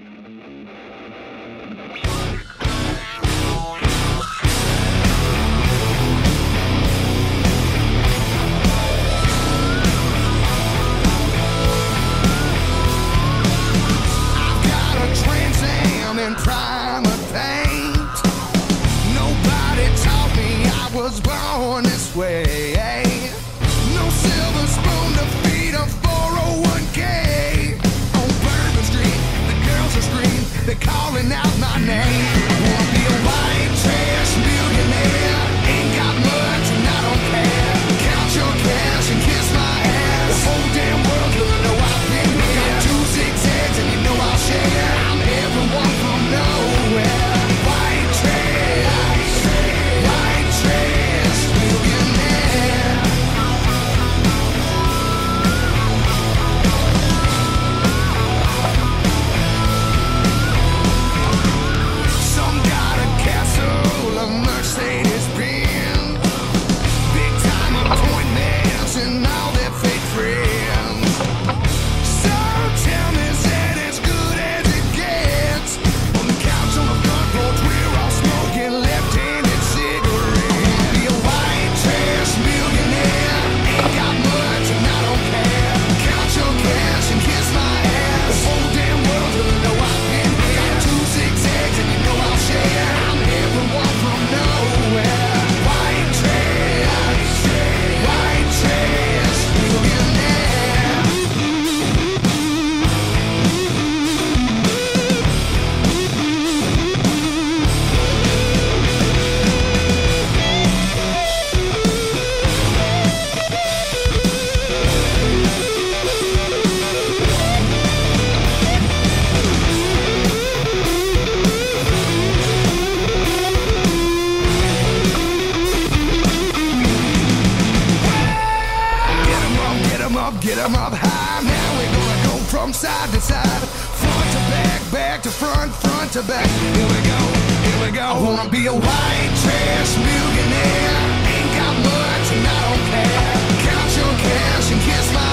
And primer paint. Nobody taught me I was born this way. No silver spoon to feed a 401k. On Bourbon Street, the girls are screaming, they're calling out my name. Wanna be a white trash millionaire. Ain't got much and I don't care. Count your cash and kiss my ass. The whole damn world will know I've been here. Got 2 zigzags and you know I'll share. I'm everyone from nowhere. White trash, millionaire. Some got a castle, a Mercedes Benz, big time appointments and all their fake friends. So tell me, is that as good as it gets? On the couch on the front porch, we're all smoking left-handed cigarettes. Be a white trash millionaire. Ain't got much and I don't care. Count your cash and kiss my ass. The whole damn world will know I've been here. Got 2 zigzags and you know I'll share. I'm everyone from nowhere. White trash millionaire. Get 'em up high. Now we're gonna go from side to side, front to back, back to front, front to back. Here we go, here we go. I wanna be a white trash millionaire. Ain't got much and I don't care. Count your cash and kiss my